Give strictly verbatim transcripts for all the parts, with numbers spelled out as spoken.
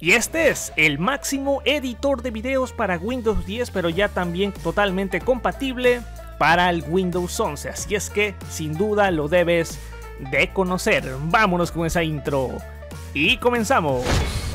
Y este es el máximo editor de videos para Windows diez, pero ya también totalmente compatible para el Windows once, así es que sin duda lo debes de conocer. Vámonos con esa intro y comenzamos.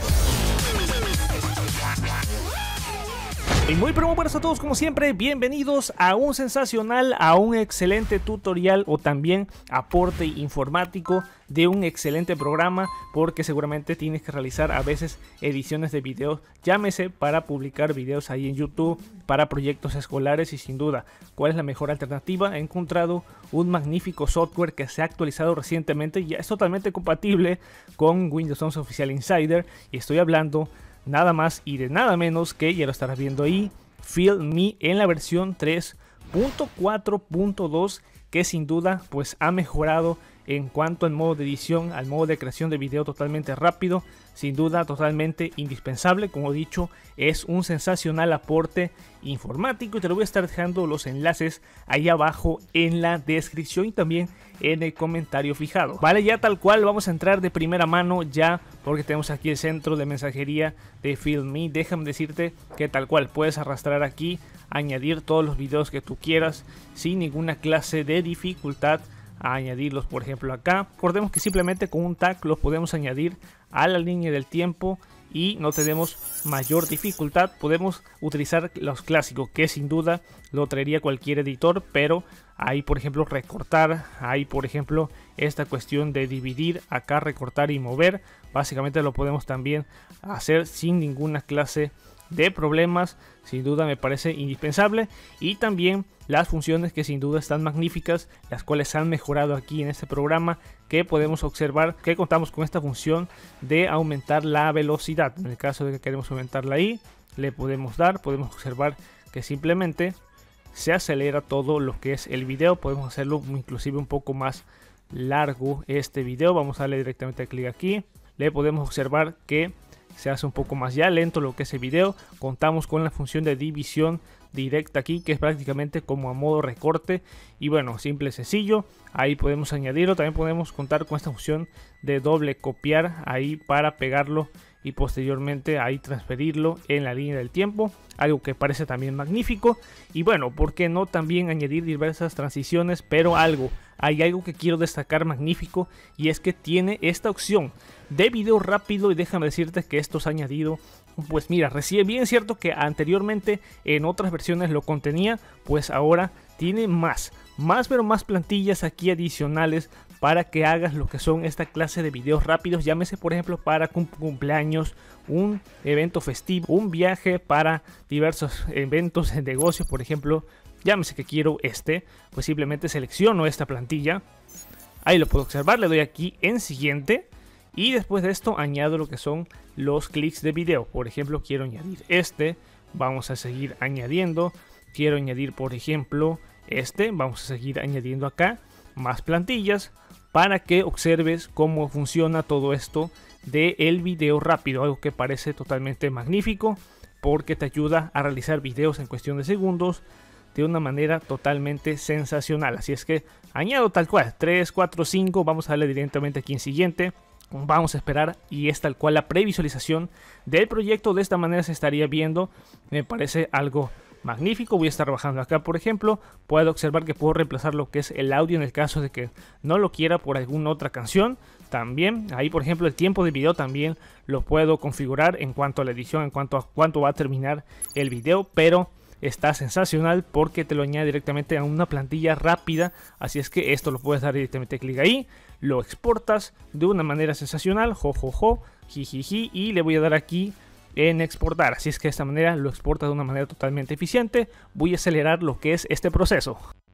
Y muy pero muy buenas a todos, como siempre, bienvenidos a un sensacional, a un excelente tutorial o también aporte informático de un excelente programa, porque seguramente tienes que realizar a veces ediciones de videos, llámese para publicar videos ahí en YouTube, para proyectos escolares, y sin duda, ¿cuál es la mejor alternativa? He encontrado un magnífico software que se ha actualizado recientemente y ya es totalmente compatible con Windows once Official Insider, y estoy hablando nada más y de nada menos que, ya lo estarás viendo ahí, Filmy en la versión tres punto cuatro punto dos, que sin duda pues ha mejorado en cuanto al modo de edición, al modo de creación de video totalmente rápido, sin duda totalmente indispensable. Como he dicho, es un sensacional aporte informático y te lo voy a estar dejando los enlaces ahí abajo en la descripción y también en el comentario fijado. Vale, ya tal cual vamos a entrar de primera mano ya, porque tenemos aquí el centro de mensajería de Filmy. Déjame decirte que tal cual puedes arrastrar aquí, añadir todos los videos que tú quieras sin ninguna clase de dificultad, a añadirlos por ejemplo acá. Recordemos que simplemente con un tag los podemos añadir a la línea del tiempo y no tenemos mayor dificultad. Podemos utilizar los clásicos que sin duda lo traería cualquier editor, pero ahí por ejemplo recortar, ahí por ejemplo esta cuestión de dividir, acá recortar y mover, básicamente lo podemos también hacer sin ninguna clase de problemas. Sin duda me parece indispensable, y también las funciones que sin duda están magníficas, las cuales han mejorado aquí en este programa, que podemos observar que contamos con esta función de aumentar la velocidad. En el caso de que queremos aumentarla ahí, le podemos dar, podemos observar que simplemente se acelera todo lo que es el video. Podemos hacerlo inclusive un poco más largo este video. Vamos a darle directamente clic aquí, le podemos observar que se hace un poco más ya lento lo que es el video. Contamos con la función de división directa aquí, que es prácticamente como a modo recorte, y bueno, simple y sencillo, ahí podemos añadirlo. También podemos contar con esta función de doble copiar ahí para pegarlo y posteriormente ahí transferirlo en la línea del tiempo, algo que parece también magnífico. Y bueno, ¿por qué no también añadir diversas transiciones? Pero algo, hay algo que quiero destacar magnífico, y es que tiene esta opción de video rápido, y déjame decirte que esto se ha añadido, pues mira, recién bien es cierto que anteriormente en otras versiones lo contenía, pues ahora tiene más, más pero más plantillas aquí adicionales para que hagas lo que son esta clase de videos rápidos, llámese por ejemplo para un cumpleaños, un evento festivo, un viaje, para diversos eventos de negocios, por ejemplo, llámese que quiero este, pues simplemente selecciono esta plantilla, ahí lo puedo observar, le doy aquí en siguiente, y después de esto añado lo que son los clics de video. Por ejemplo, quiero añadir este, vamos a seguir añadiendo. Quiero añadir por ejemplo este, vamos a seguir añadiendo acá más plantillas para que observes cómo funciona todo esto del video rápido, algo que parece totalmente magnífico porque te ayuda a realizar videos en cuestión de segundos de una manera totalmente sensacional. Así es que añado tal cual tres, cuatro, cinco, vamos a darle directamente aquí en siguiente. Vamos a esperar, y es tal cual la previsualización del proyecto. De esta manera se estaría viendo, me parece algo magnífico. Voy a estar trabajando acá, por ejemplo, puedo observar que puedo reemplazar lo que es el audio en el caso de que no lo quiera por alguna otra canción. También ahí por ejemplo el tiempo de video también lo puedo configurar en cuanto a la edición, en cuanto a cuánto va a terminar el video, pero está sensacional porque te lo añade directamente a una plantilla rápida. Así es que esto lo puedes dar directamente clic ahí, lo exportas de una manera sensacional, jojojo, jijiji, y le voy a dar aquí en exportar. Así es que de esta manera lo exporta de una manera totalmente eficiente. Voy a acelerar lo que es este proceso.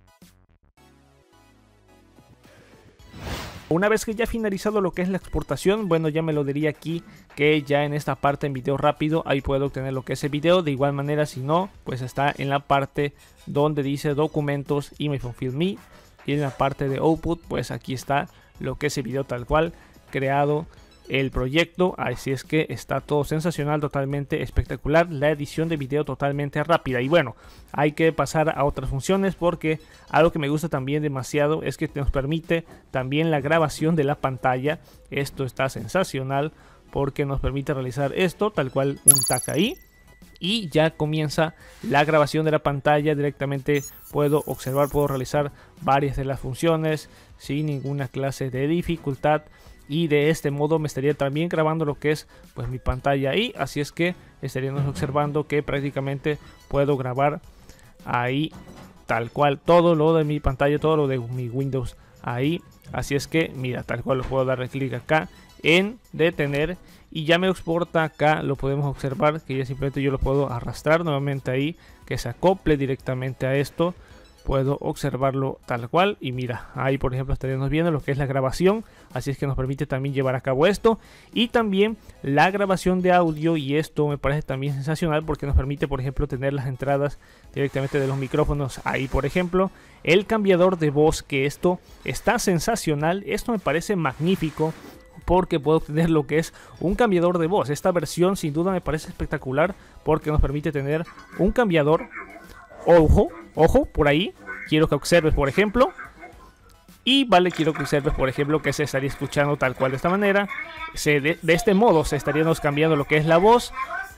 Una vez que ya ha finalizado lo que es la exportación, bueno, ya me lo diría aquí que ya en esta parte en video rápido ahí puedo obtener lo que es el video. De igual manera, si no, pues está en la parte donde dice documentos, Image from Filmy, y en la parte de output pues aquí está lo que es el video tal cual creado el proyecto. Así es que está todo sensacional, totalmente espectacular, la edición de video totalmente rápida. Y bueno, hay que pasar a otras funciones porque algo que me gusta también demasiado es que nos permite también la grabación de la pantalla. Esto está sensacional porque nos permite realizar esto, tal cual un tag ahí. Y ya comienza la grabación de la pantalla. Directamente puedo observar, puedo realizar varias de las funciones sin ninguna clase de dificultad. Y de este modo me estaría también grabando lo que es pues mi pantalla ahí. Así es que estaríamos observando que prácticamente puedo grabar ahí tal cual todo lo de mi pantalla, todo lo de mi Windows ahí. Así es que mira, tal cual lo puedo dar clic acá en detener y ya me exporta acá. Lo podemos observar que ya simplemente yo lo puedo arrastrar nuevamente ahí, que se acople directamente a esto. Puedo observarlo tal cual y mira, ahí por ejemplo estaríamos viendo lo que es la grabación. Así es que nos permite también llevar a cabo esto y también la grabación de audio, y esto me parece también sensacional porque nos permite por ejemplo tener las entradas directamente de los micrófonos ahí, por ejemplo el cambiador de voz, que esto está sensacional. Esto me parece magnífico porque puedo obtener lo que es un cambiador de voz. Esta versión sin duda me parece espectacular porque nos permite tener un cambiador. Ojo, ojo, por ahí quiero que observes por ejemplo. Y vale, quiero que observes por ejemplo que se estaría escuchando tal cual de esta manera. Se, de, de este modo se estaríamos cambiando lo que es la voz.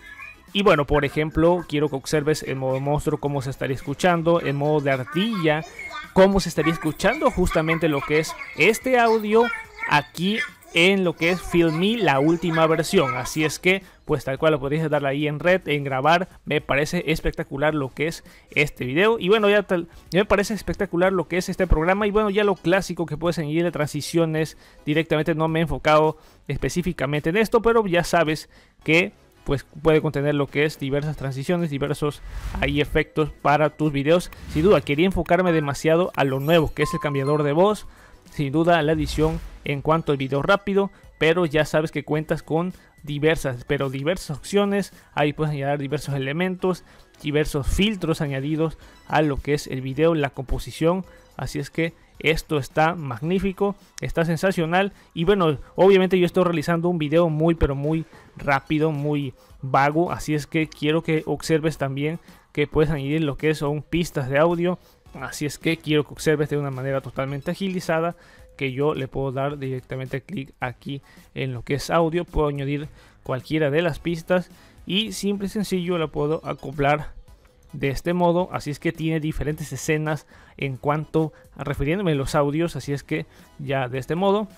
Y bueno, por ejemplo, quiero que observes en modo monstruo cómo se estaría escuchando, en modo de ardilla, cómo se estaría escuchando justamente lo que es este audio aquí en lo que es Filmy, la última versión. Así es que pues tal cual lo podrías darle ahí en red, en grabar. Me parece espectacular lo que es este video. Y bueno, ya, tal, ya me parece espectacular lo que es este programa. Y bueno, ya lo clásico que puedes añadir de transiciones directamente. No me he enfocado específicamente en esto, pero ya sabes que pues puede contener lo que es diversas transiciones, diversos ahí efectos para tus videos. Sin duda quería enfocarme demasiado a lo nuevo que es el cambiador de voz. Sin duda la edición en cuanto al video rápido, pero ya sabes que cuentas con diversas, pero diversas opciones. Ahí puedes añadir diversos elementos, diversos filtros añadidos a lo que es el video, la composición. Así es que esto está magnífico, está sensacional. Y bueno, obviamente yo estoy realizando un video muy pero muy rápido, muy vago. Así es que quiero que observes también que puedes añadir lo que son pistas de audio. Así es que quiero que observes de una manera totalmente agilizada, que yo le puedo dar directamente clic aquí en lo que es audio. Puedo añadir cualquiera de las pistas y simple y sencillo la puedo acoplar de este modo. Así es que tiene diferentes escenas en cuanto a refiriéndome a los audios. Así es que ya de este modo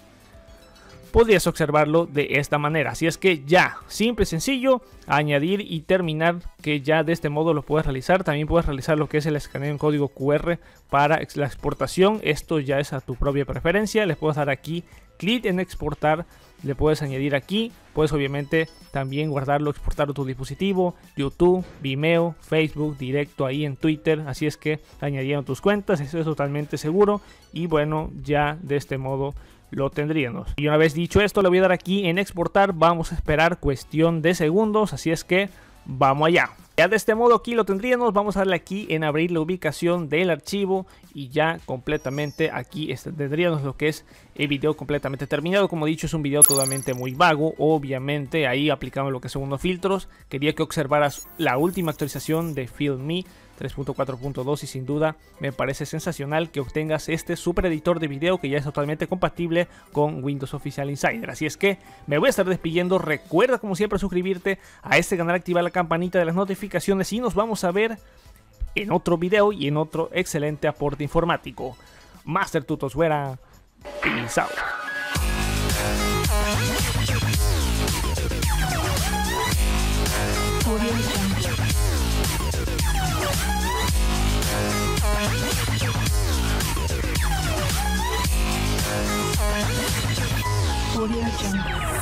podrías observarlo de esta manera. Así es que ya, simple y sencillo, añadir y terminar, que ya de este modo lo puedes realizar. También puedes realizar lo que es el escaneo en código Q R para la exportación. Esto ya es a tu propia preferencia. Le puedes dar aquí clic en exportar, le puedes añadir aquí. Puedes obviamente también guardarlo, exportarlo a tu dispositivo, YouTube, Vimeo, Facebook, directo ahí en Twitter. Así es que añadiendo tus cuentas, eso es totalmente seguro. Y bueno, ya de este modo lo tendríamos. Y una vez dicho esto, le voy a dar aquí en exportar. Vamos a esperar cuestión de segundos, así es que vamos allá. Ya de este modo aquí lo tendríamos. Vamos a darle aquí en abrir la ubicación del archivo y ya completamente aquí tendríamos lo que es el video completamente terminado. Como he dicho, es un video totalmente muy vago. Obviamente ahí aplicamos lo que son unos filtros. Quería que observaras la última actualización de Filmy tres punto cuatro punto dos y sin duda me parece sensacional que obtengas este super editor de video que ya es totalmente compatible con Windows Official Insider. Así es que me voy a estar despidiendo. Recuerda como siempre suscribirte a este canal, activar la campanita de las notificaciones y nos vamos a ver en otro video y en otro excelente aporte informático. Master Tutos fuera. Peace out. Audio Jungle.